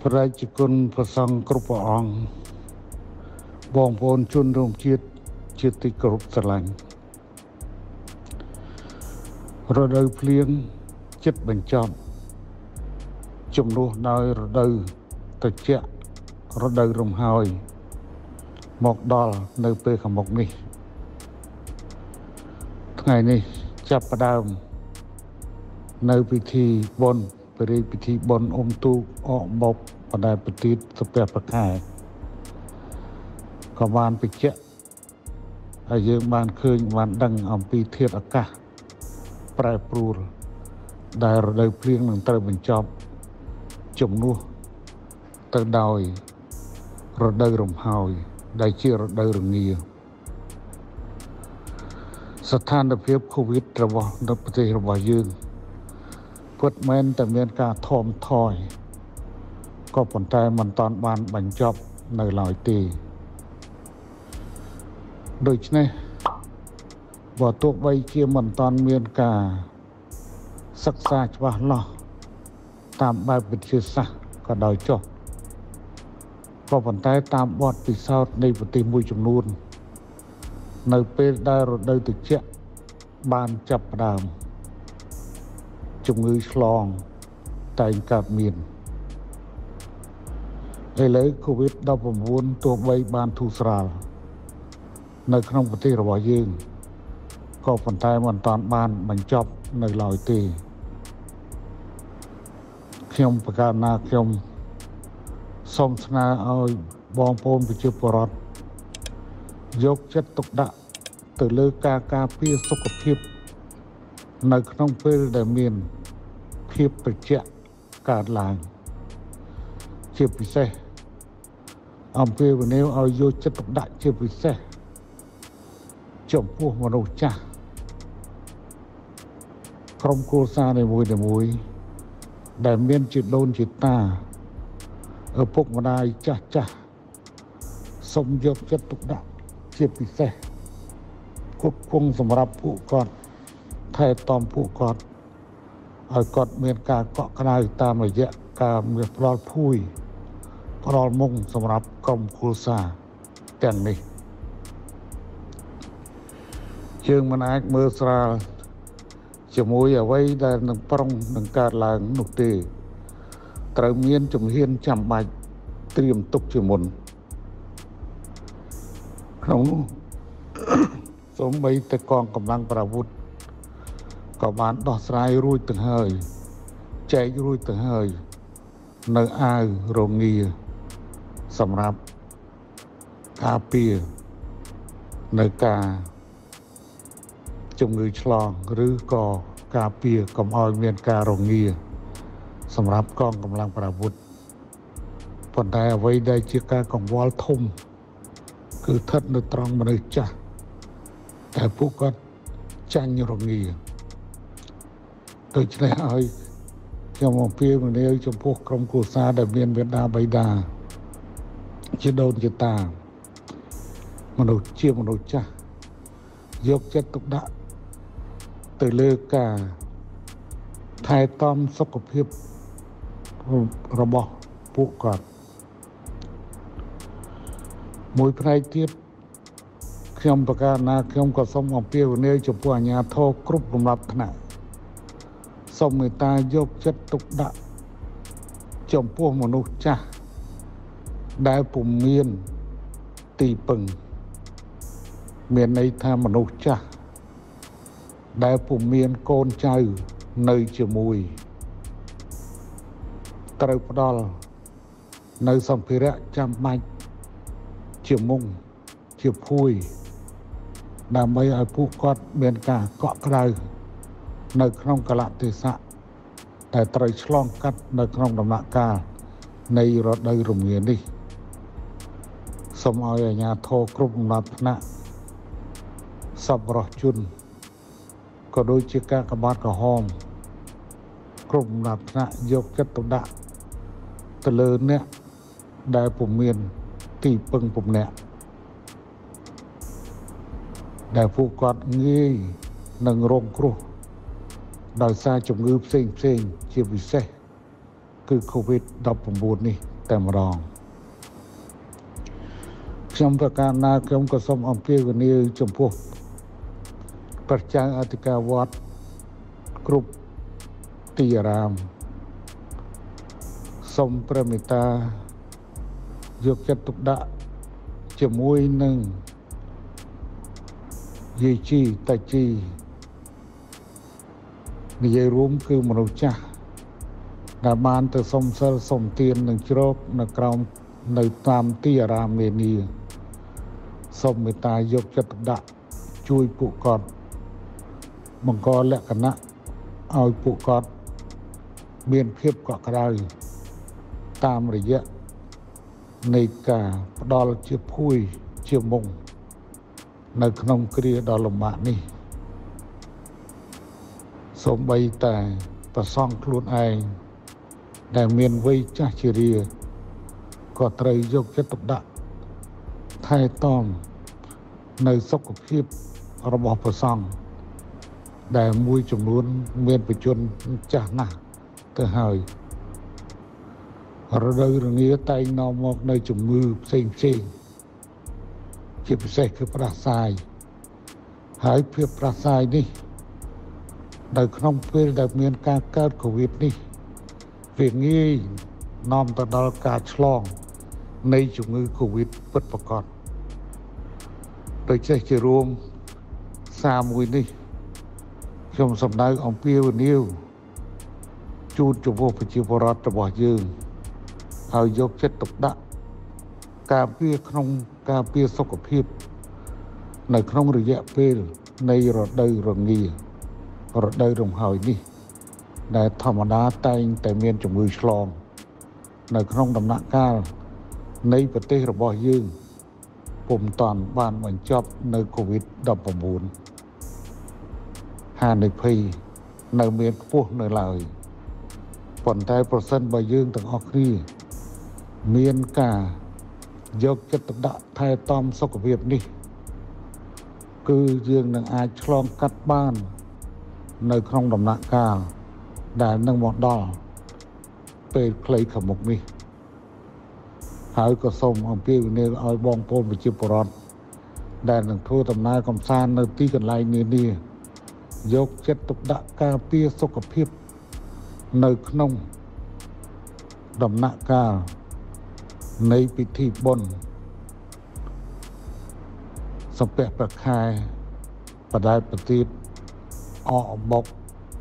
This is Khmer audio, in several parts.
ប្រជាជនប្រសង់គ្រប់ព្រះអង្គបងប្អូនជនរួមជាតិជាទីគោរពស្រឡាញ់រដូវភ្លៀងជិតបញ្ចប់ជំនួសដោយរដូវត្រជាក់រដូវរំហើយមកដល់នៅពេលខាងមុខនេះថ្ងៃនេះចាប់ផ្ដើមនៅពិធីបុណ្យព្រះរាជពិធីបុណ្យអុំទូកអកបបបដែលប្រទីតសុភប្រខែក៏បានបញ្ជាក់ហើយយើងបានឃើញបានដឹងអំពីធាតុអាកាសប្រែប្រួលដែលរដូវភ្លៀងនឹងត្រូវបញ្ចប់ជំនួសទៅដោយរដូវរំហើយដែលជារដូវរងាស្ថានភាពកូវីដរបស់នៅប្រទេសរបស់យើងពិតមែនតែមានការថមថយក៏ប៉ុន្តែមិនតាន់បានបញ្ចប់នៅឡើយទេដូច្នេះបើទោះបីជាមិនតាន់មានការសិក្សាច្បាស់លាស់តាមបែបវិទ្យាសាស្ត្រក៏ដោយចុះក៏ប៉ុន្តែតាមបទពិសោធន៍នៃប្រទេសមួយចំនួននៅពេលដែលរដូវត្រជាក់បានចាប់ផ្ដើមជំងឺឆ្លងតែងកើតមានឥឡូវ COVID-19 ទោះបីបានធូរស្រាលនៅក្នុងប្រទេសរបស់យើងក៏ប៉ុន្តែមិនតាន់បានបញ្ចប់នៅឡើយទេខ្ញុំប្រកាសណាខ្ញុំសូមស្នើឲ្យបងប្អូនប្រជាពលរដ្ឋយកចិត្តទុកដាក់ទៅលើការការពារសុខភាពនៅក្នុងពេលដែលមានភាពត្រជាក់កើតឡើងជាពិសេសអំពាវនាវឲ្យយកចិត្តទុកដាក់ជាពិសេសចំពោះមនុស្សចាស់ក្រុមគ្រួសារនីមួយៗដែលមានជាដូនជាតាឪពុកម្ដាយចាស់សូមយកចិត្តទុកដាក់ជាពិសេសគ្រប់គ្រងសម្រាប់ពួកគាត់ថែទាំពួកគាត់ឲ្យគាត់មានការកក់ក្ដៅតាមរយៈការមានផ្ដល់ភួយផ្ដល់មុងសម្រាប់ក្រុមគ្រួសារទាំងនេះយើងមិនអាចមើលស្រាលជាមួយអ្វីដែលនឹងប្រុងនឹងកើតឡើងនោះទេត្រូវមានជំហានចាំបាច់ត្រៀមទុកជាមុនក្នុងនោះសូម្បីតែកងកម្លាំងប្រអាវុធក៏បានដោះស្រាយរួចទៅហើយចែករួចទៅហើយនៅអាវរងាសម្រាប់ការពារនៅការជំងឺឆ្លងឬក៏ការពារកុំឲ្យមានការរងាសម្រាប់កងកម្លាំងប្រអាវុធប៉ុន្តែអ្វីដែលជាការកង្វល់ធំគឺស្ថិតនៅត្រង់មនុស្សចាស់តែពួកគាត់ចាញ់រងាដូច្នេះឲ្យខ្ញុំអំពាវនាវចំពោះក្រុមគ្រួសារដែលមានមាតាបិតាជាដូនជាតាមនុស្សចាស់យកចិត្តទុកដាក់ទៅលើការថែទាំសុខភាពរបស់ពួកគាត់មួយផ្នែកទៀតខ្ញុំប្រកាសណាខ្ញុំក៏សូមអំពាវនាវចំពោះអាជ្ញាធរគ្រប់លំដាប់ថ្នាក់សូមមេត្តាយកចិត្តទុកដាក់ចំពោះមនុស្សចាស់ដែលពុំមានទីពឹងមានន័យថាមនុស្សចាស់ដែលពុំមានកូនចៅនៅជាមួយត្រូវផ្ដល់នៅសម្ភារៈចាំបាច់ជាមុងជាភួយដើម្បីឲ្យពួកគាត់មានការកក់ក្ដៅនៅក្នុងកលៈទេសៈដែលត្រូវឆ្លងកាត់នៅក្នុងដំណាក់កាលនៃរដូវរងានេះសូមឲ្យអាជ្ញាធរគ្រប់លំដាប់ថ្នាក់សប្បុរសជនក៏ដូចជាការកបាត់ក្រហមគ្រប់លំដាប់ថ្នាក់យកចិត្តទុកដាក់ទៅលើអ្នកដែលពុំមានទីពឹងពំនាក់ដែលពួកគាត់ងាយនឹងរងគ្រោះដោយសារជំងឺផ្សេងជាពិសេសគឺ COVID-19 នេះតែម្ដងខ្ញុំប្រកាសណាខ្ញុំក៏សូមអំពាវនាវចំពោះព្រះចៅអធិការវត្តគ្រប់ទីអារាមសូមព្រះមេត្តាយកចិត្តទុកដាក់ជាមួយនឹងយាយជីតាជីនិយាយរួមគឺមនុស្សចាស់ដែលបានទៅសុំសិលសុំទាននឹងជ្រកនៅក្រោមនៅតាមទីអារាមនានាសូមមេត្តាយកចិត្តទុកដាក់ជួយពួកគាត់បង្កលក្ខណៈឲ្យពួកគាត់មានភាពកក់ក្ដៅតាមរយៈនៃការផ្ដល់ជាភួយជាមុងនៅក្នុងគ្រាដ៏លំបាកនេះសូម្បីតែប្រសង់ខ្លួនឯងដែលមានវ័យចាស់ជរាក៏ត្រូវយកចិត្តទុកដាក់ថែទាំនៅសុខភាពរបស់ប្រសង់ដែលមួយចំនួនមានបជនចាស់ណាស់ទៅហើយរដូវរងាតែងនាំមកនៅជំងឺផ្សេងជាពិសេសគឺផ្ដាសាយហើយភាពផ្ដាសាយនេះនៅក្នុងពេលដែលមានការកើតកូវីដនេះវាងាយនាំទៅដល់ការឆ្លងនៃជំងឺកូវីដពិតប្រាកដដូចចេះជារួមសារមួយនេះខ្ញុំសម្ដៅអំពាវនាវជូនចំពោះប្រជាពលរដ្ឋរបស់យើងឲ្យយកចិត្តទុកដាក់ការពារសុខភាពនៅក្នុងរយៈពេលនៃរដូវរងារដូវរំហើយនេះដែលធម្មតាតែងតែមានជំងឺឆ្លងនៅក្នុងដំណាក់កាលនៃប្រទេសរបស់យើងពុំតាន់បានបញ្ចប់នៅ COVID-19 ហានិភ័យនៅមានខ្ពស់នៅឡើយប៉ុន្តែប្រសិនបើយើងទាំងអស់គ្នាមានការយកចិត្តទុកដាក់ថែទាំសុខភាពនេះគឺយើងនឹងអាចឆ្លងកាត់បាននៅក្នុងដំណាក់កាលដែលនឹងមកដល់ពេលខ្លីខាងមុខនេះហើយក៏សូមអំពាវនាវឲ្យបងប្អូនប្រជាពលរដ្ឋដែលនឹងធ្វើដំណើរកម្សាន្តនៅទីកន្លែងនានាយកចិត្តទុកដាក់ការពារសុខភាពនៅក្នុងដំណាក់កាលនៃពិធីបុណ្យសំពះព្រះខែបដែតប្រទីបអកអំបុក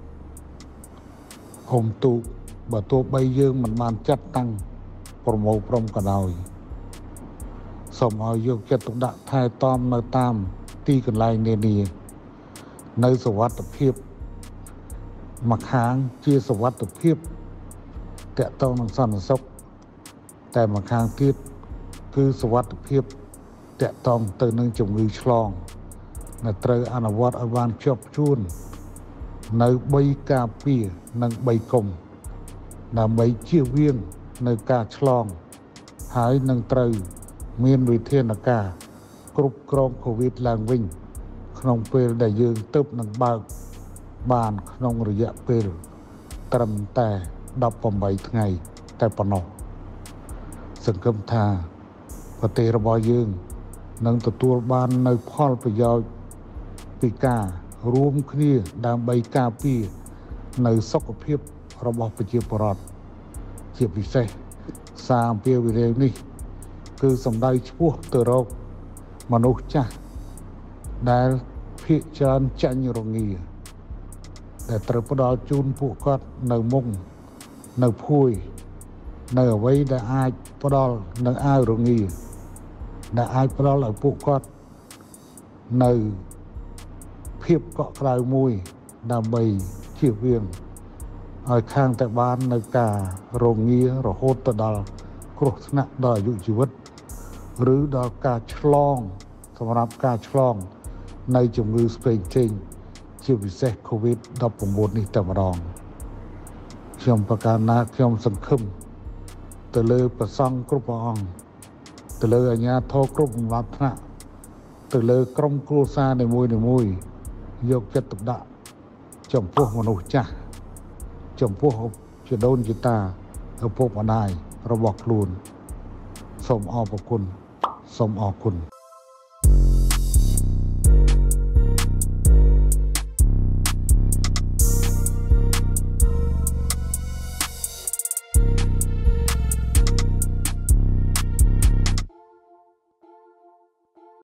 ហុំទូកបើទោះបីយើងមិនបានចាត់តាំងប្រមូលព្រមក៏ដោយសូមឲ្យយកចិត្តទុកដាក់ថែទាំនៅតាមទីកន្លែងនានានៅសុវត្ថិភាពមួយខាងជាសុវត្ថិភាពតកតងនឹងសន្តិសុខតែមួយខាងទៀតគឺសុវត្ថិភាពតកតងទៅនឹងជំងឺឆ្លងដែលត្រូវអនុវត្តឲ្យបានជាប់ជួននៅ3ការពារនិង3កុំដើម្បីជៀសវាងនៅការឆ្លងហើយនឹងត្រូវមានវិធានការគ្រប់គ្រងកូវីដឡើងវិញក្នុងពេលដែលយើងទើបនឹងបើកបានក្នុងរយៈពេលត្រឹមតែ18ថ្ងៃតែប៉ុណ្ណោះសង្ឃឹមថាប្រទេសរបស់យើងនឹងទទួលបាននៅផលប្រយោជន៍ពីការរួមគ្នាដើម្បីការពារនៅសុខភាពរបស់ប្រជាពលរដ្ឋជាពិសេសសារអំពាវនាវនេះគឺសំដៅឆ្ពោះទៅរកមនុស្សចាស់ដែលភាគច្រើនចាញ់រងាដែលត្រូវផ្ដល់ជូនពួកគាត់នៅមុងនៅភួយនៅអ្វីដែលអាចផ្ដល់នៅអាវរងាដែលអាចផ្ដល់ឲ្យពួកគាត់នៅភាពកក់ក្ដៅមួយដើម្បីជៀសវាងឲ្យខាងតែបាននៅការរងារហូតទៅដល់គ្រោះថ្នាក់ដល់អាយុជីវិតឬដល់ការឆ្លងសម្រាប់ការឆ្លងនៃជំងឺផ្សេងជាពិសេស COVID-19 នេះតែម្ដងខ្ញុំប្រកាសណាខ្ញុំសង្ឃឹមទៅលើព្រះសង្ឃគ្រប់ព្រះអង្គទៅលើអាជ្ញាធរគ្រប់លំដាប់ថ្នាក់ទៅលើក្រុមគ្រួសារនីមួយយកចិត្តទុកដាក់ចំពោះមនុស្សចាស់ចំពោះជីដូនជីតាឪពុកម្ដាយរបស់ខ្លួនសូមអរគុណសូមអរគុណ